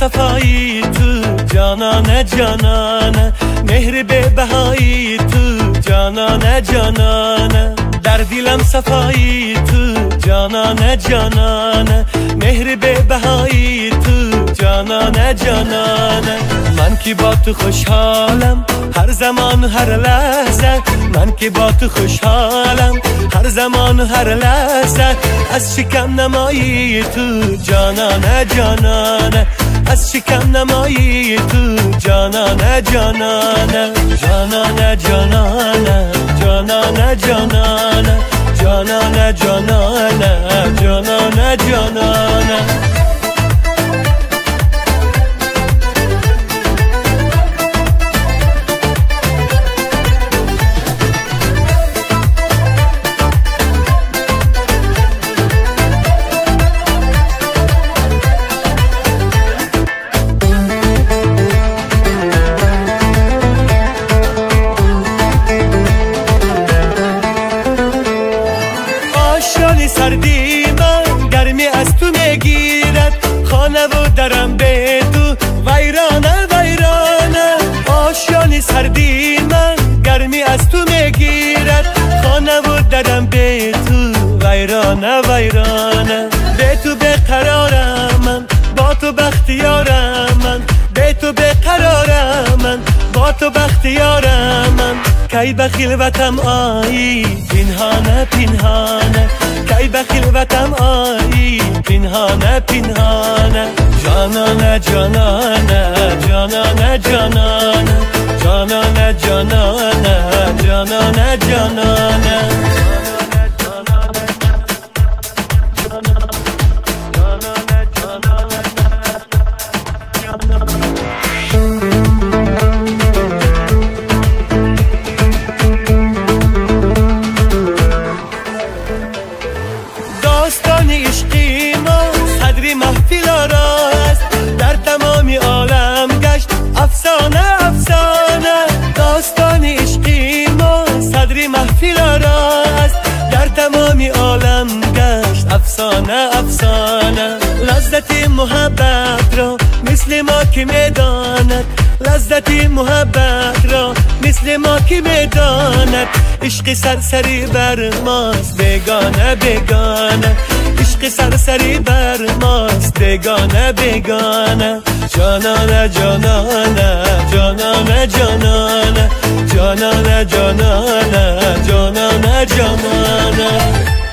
صفایی تو جانانه جانانه، مهر به بهایی تو جانانه جانانه، در دیلم صفایی تو جانانه جانانه، مهر به بهایی تو جانانه جانانه. من که با تو خوشحالم هر زمان و هر لحظه، من که با تو خوشحالم هر زمان و هر لحظه، از شکم نمایی تو جانانه جانانه، از شکم نمایی تو جانانه جانانه، جانانه جانانه، جانانه جانانه، جانانه جانانه، جانانه جانانه. سردی من گرمی از تو میگیرد، خانه و درم به تو ویرانه ویرانه. آشیانی سردی من گرمی از تو میگیرد، خانه و درم به تو ویرانه ویرانه. به تو بقرارم من، با تو بختیارم من، به تو بقرارم من، با تو بختیارم من. کی به خلوتم آیی پنهانه پنهانه، کی به خلوتم آیی پنهانه پنهانه. جانانه جانانه، جانانه جانانه، جانانه جانانه، جانانه جانانه. داستان عشقی ما صدری محفل آراست، در تمامی عالم گشت افسانه افسانه. داستان عشقی ما صدری محفل آراست، در تمامی عالم گشت افسانه افسانه. لذت محبت را مثل ما که میداند، لذت محبت را مثل ما که میداند. عشق سرسری بر ماست بیگانه بیگانه، عشق سرسری بر ماست بیگانه بیگانه. جانانه جانانه، جانانه جانانه، جانانه جانانه، جانانه جانانه.